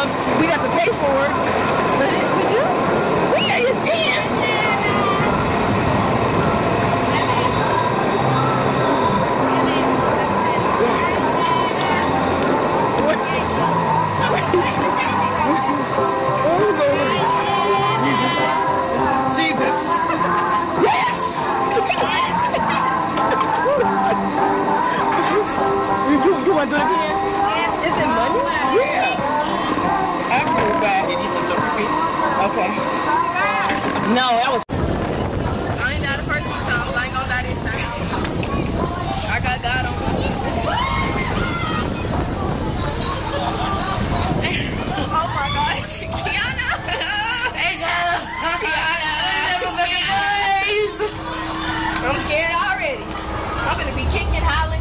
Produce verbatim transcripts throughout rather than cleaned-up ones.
Um, we'd have to pay for it. But it, we do? Yeah, it's ten. What? Oh, Lord. Jesus. Jesus. Yes! you, you want to do it again? Is it money? Yeah. After we're back. Did you send the repeat? Okay. No, that was. I ain't died the first two times. I ain't gonna die this time. I got God on my side. Oh my gosh. Kiana! Hey, Kiana! Kiana! I'm scared already. I'm gonna be kicking, hollering.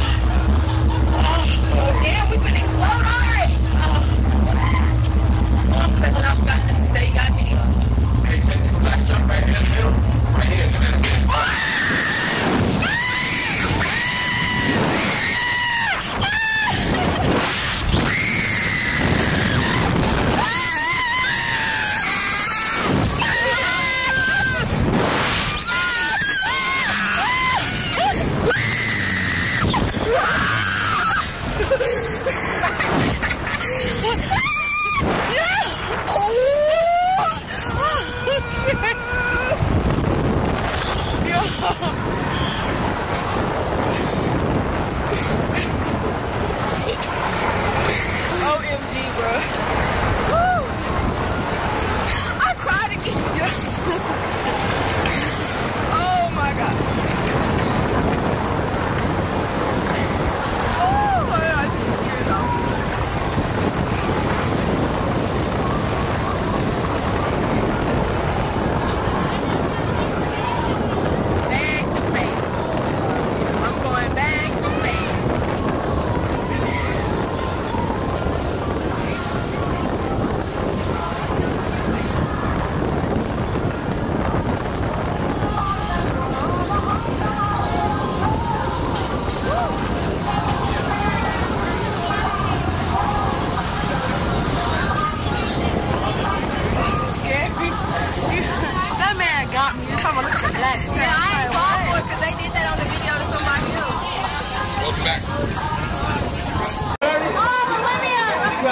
Damn, we finna explode already. Because I forgot that they got videos. Hey, check this black jump right here in the middle. Right here in the middle. O M G, bro. Woo. I cried again. Oh my God. Oh my God, I just tears off. Back to base. I'm going back to base. That man got me. You're talking about look at the black stuff. Yeah, I ain't fall for it because they did that on the video to somebody else. Welcome back. Oh, Olivia!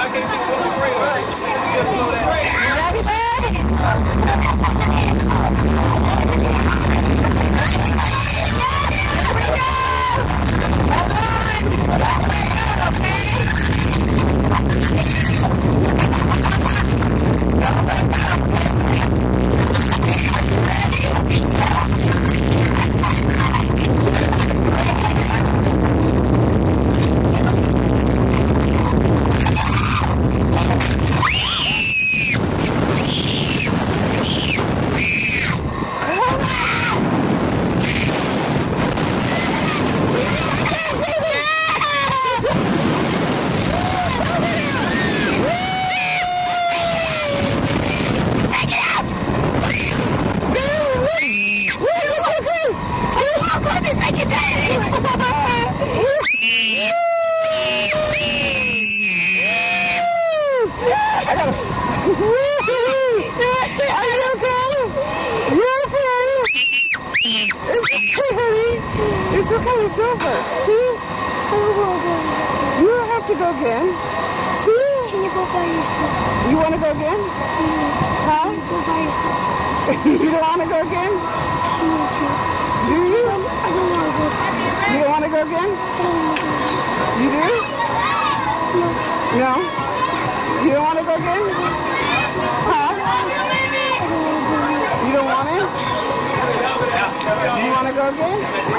Ready, It's okay, it's over. See? You don't have to go again. See? Can you go by yourself? You want to go again? Mm-hmm. Huh? Can you go by yourself? You don't want to go again? I want to. Do you? I don't want to go again. You don't want to go again? I don't want to go again. You do? No. No? You don't want to go again? Huh? You don't want it? Do you want to go again?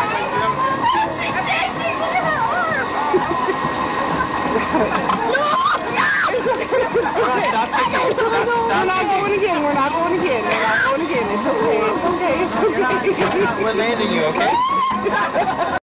No! It's okay, it's okay. It's okay. We're not going again, we're not going again, we're not going again. It's okay, it's okay, it's okay. We're landing you, okay?